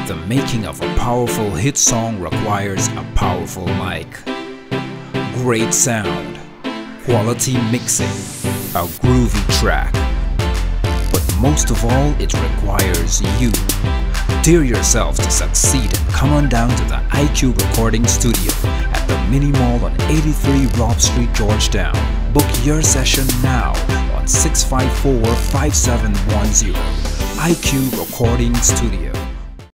The making of a powerful hit song requires a powerful mic, great sound, quality mixing, a groovy track. But most of all, it requires you. Dare yourself to succeed and come on down to the IQ Recording Studio at the Mini Mall on 83 Robb Street, Georgetown. Book your session now on 654-5710. IQ Recording Studio.